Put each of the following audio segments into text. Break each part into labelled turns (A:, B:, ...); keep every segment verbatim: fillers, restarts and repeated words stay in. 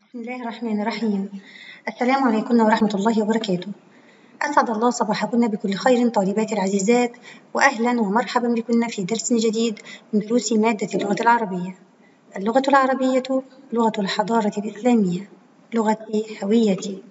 A: بسم الله الرحمن الرحيم. السلام عليكم ورحمة الله وبركاته. أسعد الله صباحكن بكل خير طالباتي العزيزات، وأهلا ومرحبا بكن في درس جديد من دروس مادة اللغة العربية. اللغة العربية لغة الحضارة الإسلامية، لغتي هويتي.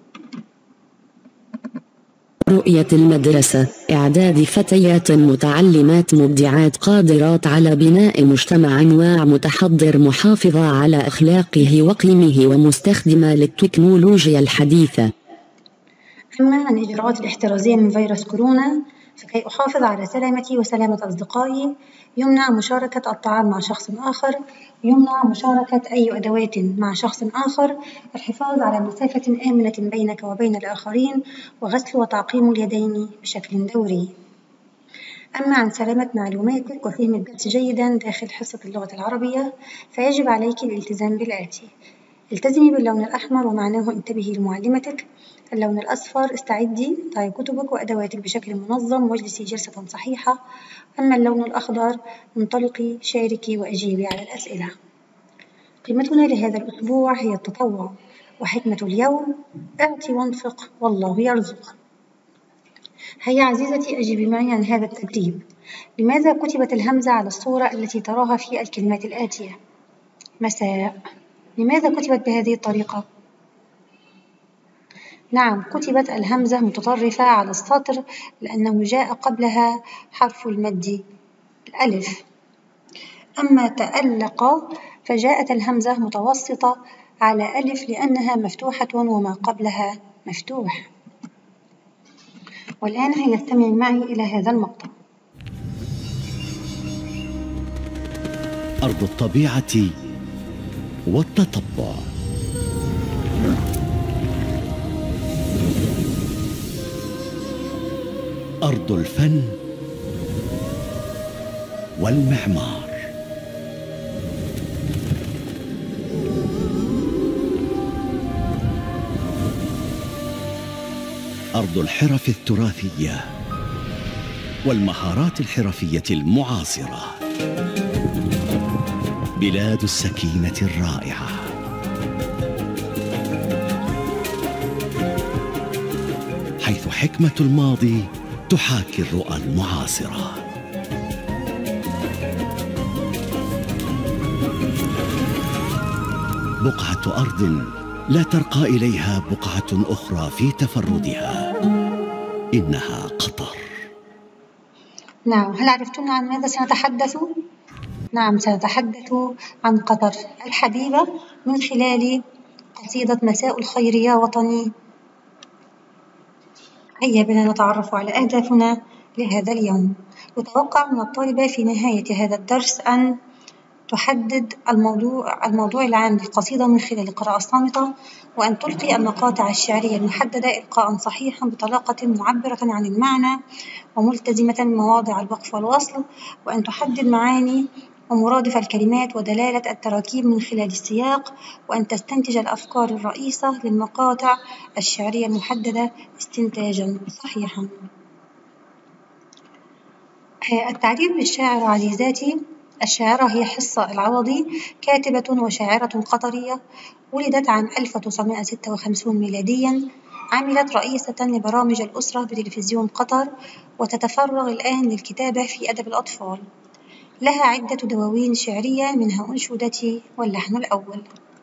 B: رؤية المدرسة إعداد فتيات متعلمات مبدعات قادرات على بناء مجتمع واع متحضر محافظة على أخلاقه وقيمه ومستخدمة للتكنولوجيا الحديثة.
A: أما عن الإجراءات الاحترازية من فيروس كورونا، فكي أحافظ على سلامتي وسلامة أصدقائي يمنع مشاركة الطعام مع شخص آخر، يمنع مشاركة أي أدوات مع شخص آخر، الحفاظ على مسافة آمنة بينك وبين الآخرين، وغسل وتعقيم اليدين بشكل دوري. أما عن سلامة معلوماتك وفهم الدرس جيدا داخل حصة اللغة العربية، فيجب عليك الالتزام بالآتي: التزمي باللون الأحمر ومعناه انتبهي لمعلمتك. اللون الأصفر استعدي، ضعي كتبك وأدواتك بشكل منظم واجلسي جلسة صحيحة. أما اللون الأخضر انطلقي، شاركي وأجيبي على الأسئلة. قيمتنا لهذا الأسبوع هي التطوع، وحكمة اليوم: اعطي وانفق والله يرزق. هيا عزيزتي أجيبي معي عن هذا التدريب. لماذا كتبت الهمزة على الصورة التي تراها في الكلمات الآتية؟ مساء. لماذا كتبت بهذه الطريقة؟ نعم، كتبت الهمزة متطرفة على السطر لأنه جاء قبلها حرف المد الألف. أما تألق فجاءت الهمزة متوسطة على ألف لأنها مفتوحة وما قبلها مفتوح. والآن هيا استمعي معي إلى هذا المقطع.
C: أرض الطبيعة والتطبع. أرض الفن والمعمار. أرض الحرف التراثية والمهارات الحرفية المعاصرة. بلاد السكينة الرائعة. حيث حكمة الماضي تحاكي الرؤى المعاصرة. بقعة أرض لا ترقى إليها بقعة أخرى في تفردها، إنها قطر.
A: نعم، هل عرفتن عن ماذا سنتحدث؟ نعم، سنتحدث عن قطر الحبيبة من خلال قصيدة مساء الخير يا وطني. هيا بنا نتعرف على أهدافنا لهذا اليوم. يتوقع من الطالبة في نهاية هذا الدرس أن تحدد الموضوع, الموضوع العام للقصيدة من خلال القراءة الصامتة، وأن تلقي المقاطع الشعرية المحددة إلقاء صحيحا بطلاقة معبرة عن المعنى وملتزمة مواضع الوقف والوصل، وأن تحدد معاني ومرادف الكلمات ودلالة التراكيب من خلال السياق، وأن تستنتج الأفكار الرئيسة للمقاطع الشعرية المحددة استنتاجا صحيحا. التعريف بالشاعر عزيزاتي: الشاعرة هي حصة العوضي، كاتبة وشاعرة قطرية، ولدت عام ألف وتسعمائة وستة وخمسين ميلاديا، عملت رئيسة لبرامج الأسرة بتلفزيون قطر، وتتفرغ الآن للكتابة في أدب الأطفال. لها عدة دواوين شعرية منها أنشودتي واللحن الأول.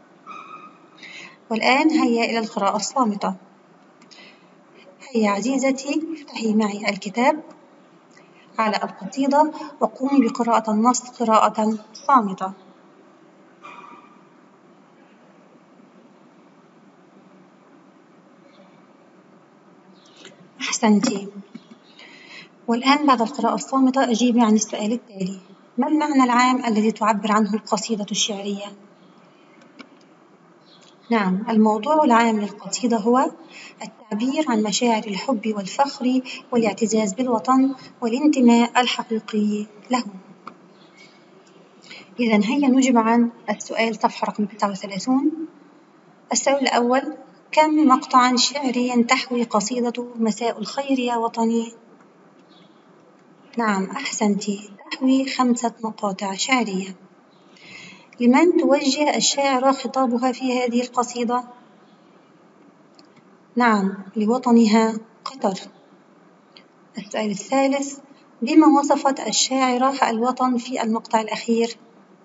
A: والآن هيا إلى القراءة الصامتة. هيا عزيزتي افتحي معي الكتاب على القصيدة وقومي بقراءة النص قراءة صامتة. أحسنتي. والآن بعد القراءة الصامتة أجيبي عن السؤال التالي: ما المعنى العام الذي تعبر عنه القصيدة الشعرية؟ نعم، الموضوع العام للقصيدة هو التعبير عن مشاعر الحب والفخر والاعتزاز بالوطن والانتماء الحقيقي له. إذن هيا نجيب عن السؤال صفحة رقم تسعة وثلاثين. السؤال الأول: كم مقطعا شعريا تحوي قصيدة مساء الخير يا وطني؟ نعم، أحسنتي، تحوي خمسة مقاطع شعرية. لمن توجه الشاعرة خطابها في هذه القصيدة؟ نعم، لوطنها قطر. السؤال الثالث: بما وصفت الشاعرة الوطن في المقطع الأخير؟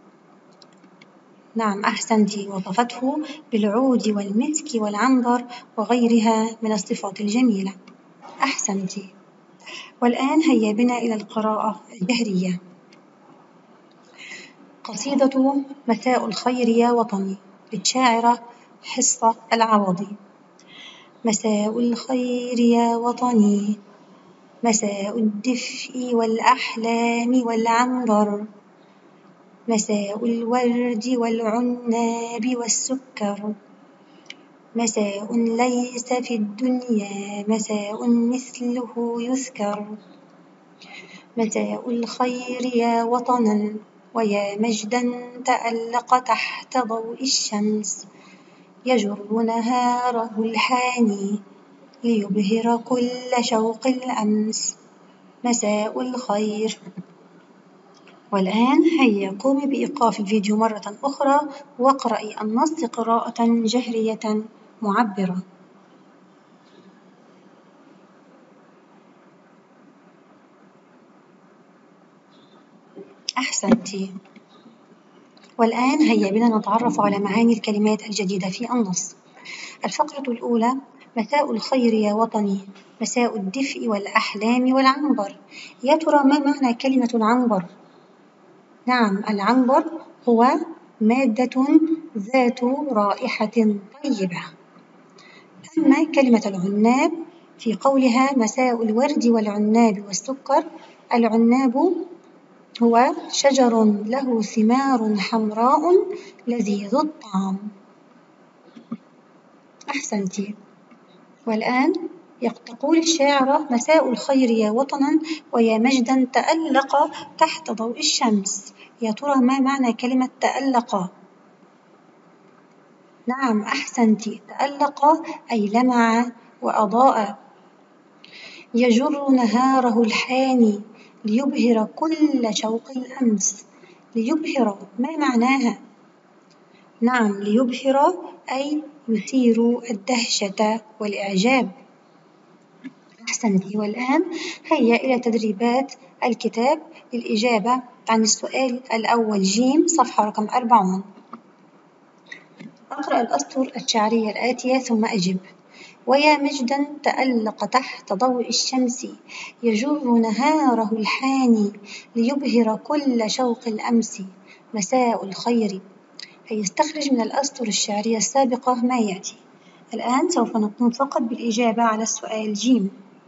A: نعم أحسنتِ، وصفته بالعود والمسك والعنبر وغيرها من الصفات الجميلة. أحسنتِ. والآن هيا بنا إلى القراءة الجهرية. قصيدة مساء الخير يا وطني للشاعرة حصة العوضي. مساء الخير يا وطني، مساء الدفء والأحلام والعنبر، مساء الورد والعناب والسكر، مساء ليس في الدنيا مساء مثله يذكر، مساء الخير يا وطنا ويا مجدا تألق تحت ضوء الشمس، يجر نهاره الحاني ليبهر كل شوق الأمس، مساء الخير. والآن هيا قومي بإيقاف الفيديو مرة أخرى واقرأي النص قراءة جهرية معبرة. أحسنتِ. والآن هيا بنا نتعرف على معاني الكلمات الجديدة في النص. الفقرة الأولى: مساء الخير يا وطني، مساء الدفء والأحلام والعنبر. يا ترى ما معنى كلمة العنبر؟ نعم، العنبر هو مادة ذات رائحة طيبة. أما كلمة العناب في قولها مساء الورد والعناب والسكر، العناب هو شجر له ثمار حمراء لذيذ الطعم. أحسنتِ. والآن تقول الشاعرة: مساء الخير يا وطنا ويا مجدا تألق تحت ضوء الشمس. يا ترى ما معنى كلمة تألق؟ نعم أحسنتِ، تألق أي لمع وأضاء. يجر نهاره الحاني ليبهر كل شوق الأمس. ليبهر ما معناها؟ نعم، ليبهر أي يثير الدهشة والإعجاب. أحسنتِ. والآن هيا إلى تدريبات الكتاب للإجابة عن السؤال الأول جيم صفحة رقم أربعون. أقرأ الأسطر الشعرية الآتية ثم أجب. ويا مجدا تألق تحت ضوء الشمس، يجر نهاره الحاني ليبهر كل شوق الأمس، مساء الخير. هيستخرج من الأسطر الشعرية السابقة ما يأتي. الآن سوف نقوم فقط بالإجابة على السؤال جيم.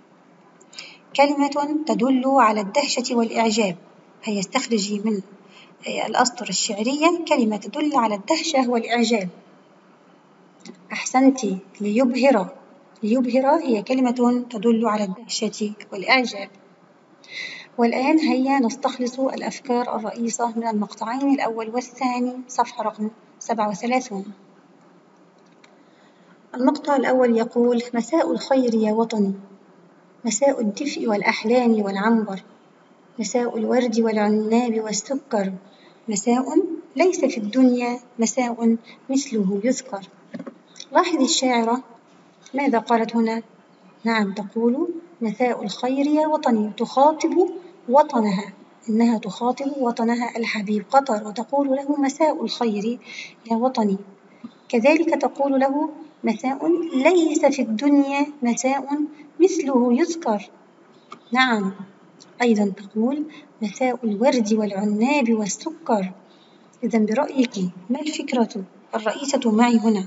A: كلمة تدل على الدهشة والإعجاب. هيستخرجي من الأسطر الشعرية كلمة تدل على الدهشة والإعجاب. أحسنتِ. ليبهر. ليبهر هي كلمة تدل على الدهشة والإعجاب. والآن هيا نستخلص الأفكار الرئيسة من المقطعين الأول والثاني صفحة رقم سبعة وثلاثون. المقطع الأول يقول: مساء الخير يا وطني، مساء الدفء والأحلام والعنبر، مساء الورد والعناب والسكر، مساء ليس في الدنيا مساء مثله يذكر. لاحظي الشاعرة ماذا قالت هنا؟ نعم، تقول مساء الخير يا وطني، تخاطب وطنها، إنها تخاطب وطنها الحبيب قطر وتقول له مساء الخير يا وطني. كذلك تقول له مساء ليس في الدنيا مساء مثله يذكر. نعم، أيضا تقول مساء الورد والعناب والسكر. إذا برأيك ما الفكرة الرئيسة معي هنا؟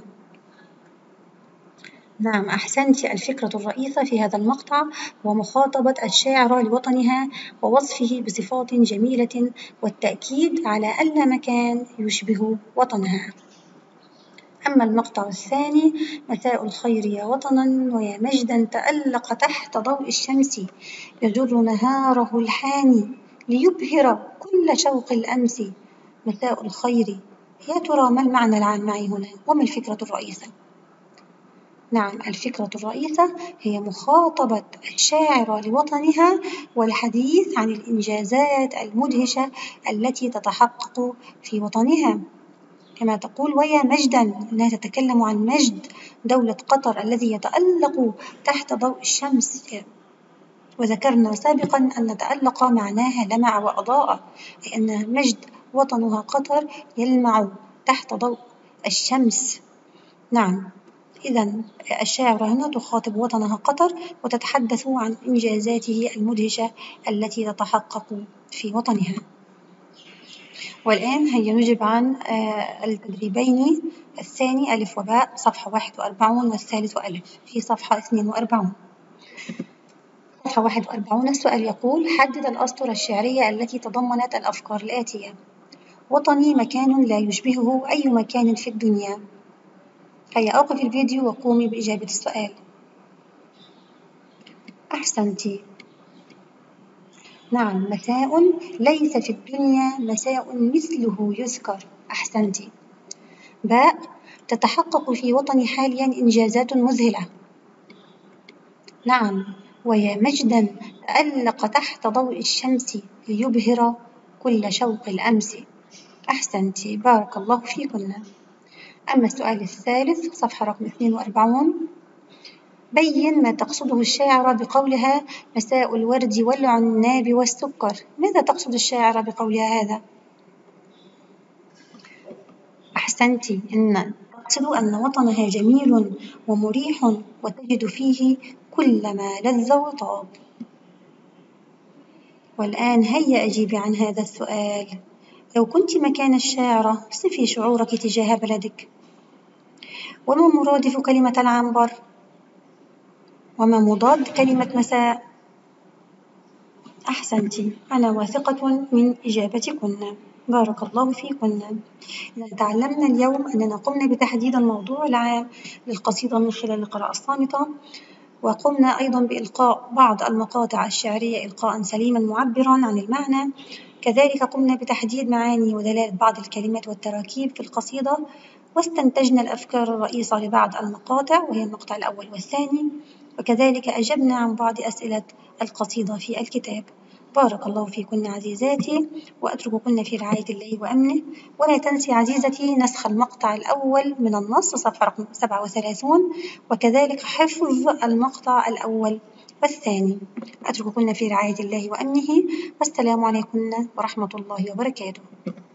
A: نعم أحسنت، الفكرة الرئيسة في هذا المقطع هو مخاطبة الشاعرة لوطنها ووصفه بصفات جميلة والتأكيد على أن مكان يشبه وطنها. أما المقطع الثاني: مساء الخير يا وطنا ويا مجدا تألق تحت ضوء الشمس، يجر نهاره الحاني ليبهر كل شوق الأمس، مساء الخير. يا ترى ما المعنى العام معي هنا؟ وما الفكرة الرئيسة؟ نعم، الفكرة الرئيسة هي مخاطبة الشاعرة لوطنها والحديث عن الإنجازات المدهشة التي تتحقق في وطنها. كما تقول ويا مجدا، إنها تتكلم عن مجد دولة قطر الذي يتألق تحت ضوء الشمس. وذكرنا سابقا أن تألق معناها لمع وأضاء، أي أن مجد وطنها قطر يلمع تحت ضوء الشمس. نعم، إذا الشاعرة هنا تخاطب وطنها قطر وتتحدث عن إنجازاته المدهشة التي تتحقق في وطنها. والآن هيا نجب عن التدريبين الثاني ألف وباء صفحة واحد وأربعون والثالث ألف في صفحة اثنين وأربعون. صفحة واحد وأربعون السؤال يقول: حدد الأسطر الشعرية التي تضمنت الأفكار الآتية: وطني مكان لا يشبهه أي مكان في الدنيا. هيا أوقف الفيديو وقومي بإجابة السؤال. أحسنتِ. نعم، مساء ليس في الدنيا مساء مثله يذكر. أحسنتِ. باء، تتحقق في وطني حاليا إنجازات مذهلة. نعم، ويا مجدا تألق تحت ضوء الشمس ليبهر كل شوق الأمس. أحسنتِ، بارك الله فيكن. أما السؤال الثالث صفحة رقم اثنين وأربعون: بين ما تقصده الشاعرة بقولها مساء الورد والعناب والسكر. ماذا تقصد الشاعرة بقولها هذا؟ أحسنتِ، إن تقصد أن وطنها جميل ومريح وتجد فيه كل ما لذ وطاب. والآن هيا أجيبي عن هذا السؤال. لو كنت مكان الشاعرة صفي شعورك تجاه بلدك. وما مرادف كلمة العنبر؟ وما مضاد كلمة مساء؟ أحسنتِ، أنا واثقة من إجابتكن، بارك الله فيكن. تعلمنا اليوم أننا قمنا بتحديد الموضوع العام للقصيدة من خلال القراءة الصامتة، وقمنا أيضا بإلقاء بعض المقاطع الشعرية إلقاء سليما معبرا عن المعنى. كذلك قمنا بتحديد معاني ودلالة بعض الكلمات والتراكيب في القصيدة، واستنتجنا الأفكار الرئيسة لبعض المقاطع وهي المقطع الأول والثاني، وكذلك أجبنا عن بعض أسئلة القصيدة في الكتاب. بارك الله فيكن عزيزاتي، وأترككن في رعاية الله وأمنه. ولا تنسي عزيزتي نسخ المقطع الأول من النص صفحة رقم سبعة وثلاثون، وكذلك حفظ المقطع الأول والثاني. أترككن في رعاية الله وأمنه، والسلام عليكم ورحمة الله وبركاته.